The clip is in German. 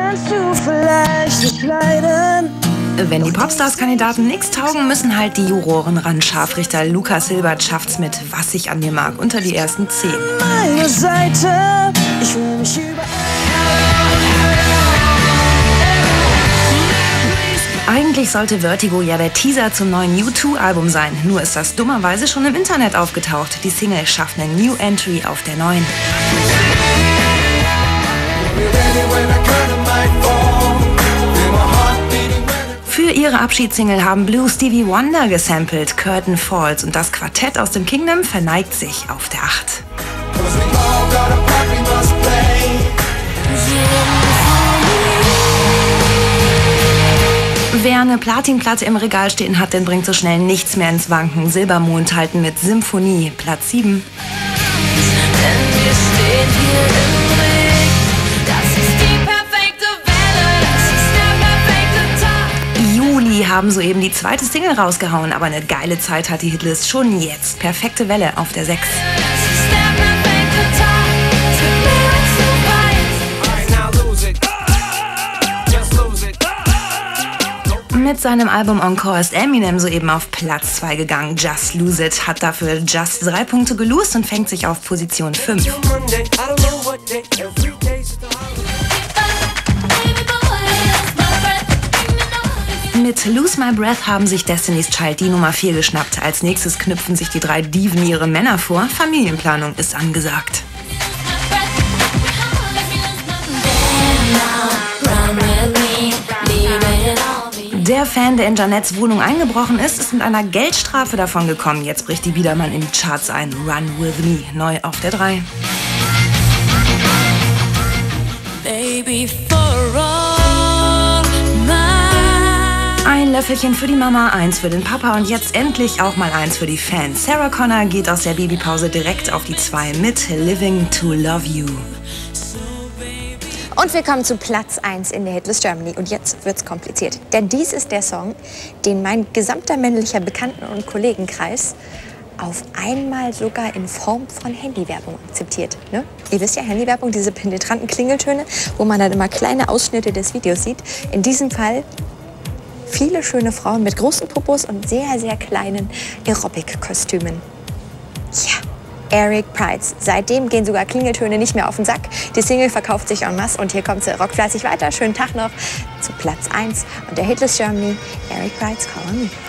kannst du vielleicht nicht leiden. Wenn die Popstars-Kandidaten nichts taugen, müssen halt die Juroren ran. Scharfrichter Lukas Hilbert schafft's mit Was ich an dir mag unter die ersten 10. Meine Seite, ich will mich über. Eigentlich sollte Vertigo ja der Teaser zum neuen U2-Album sein. Nur ist das dummerweise schon im Internet aufgetaucht. Die Single schafft eine New Entry auf der 9. Für ihre Abschiedssingle haben Blue Stevie Wonder gesampelt. Curtain Falls und das Quartett aus dem Kingdom verneigt sich auf der 8. Wer eine Platinplatte im Regal stehen hat, den bringt so schnell nichts mehr ins Wanken. Silbermond halten mit Symphonie Platz 7. Juli haben soeben die zweite Single rausgehauen, aber eine geile Zeit hat die Hitlist schon jetzt. Perfekte Welle auf der 6. Mit seinem Album Encore ist Eminem soeben auf Platz 2 gegangen. Just Lose It hat dafür just 3 Punkte gelost und fängt sich auf Position 5. Mit Lose My Breath haben sich Destiny's Child die Nummer 4 geschnappt. Als nächstes knüpfen sich die 3 Diven ihre Männer vor. Familienplanung ist angesagt. Der Fan, der in Jeanettes Wohnung eingebrochen ist, ist mit einer Geldstrafe davon gekommen. Jetzt bricht die Biedermann in die Charts ein. Run With Me, neu auf der 3. Baby, for all my... Ein Löffelchen für die Mama, 1 für den Papa und jetzt endlich auch mal 1 für die Fans. Sarah Connor geht aus der Babypause direkt auf die 2 mit Living to Love You. Und wir kommen zu Platz 1 in der Hitlist Germany. Und jetzt wird's kompliziert. Denn dies ist der Song, den mein gesamter männlicher Bekannten- und Kollegenkreis auf einmal sogar in Form von Handywerbung akzeptiert. Ne? Ihr wisst ja, Handywerbung, diese penetranten Klingeltöne, wo man dann immer kleine Ausschnitte des Videos sieht. In diesem Fall viele schöne Frauen mit großen Popos und sehr, sehr kleinen Aerobic-Kostümen. Ja. Eric Prydz. Seitdem gehen sogar Klingeltöne nicht mehr auf den Sack. Die Single verkauft sich en masse und hier kommt sie rockfleißig weiter. Schönen Tag noch zu Platz 1 und der Hitlist Germany. Eric Prydz, Call on Me.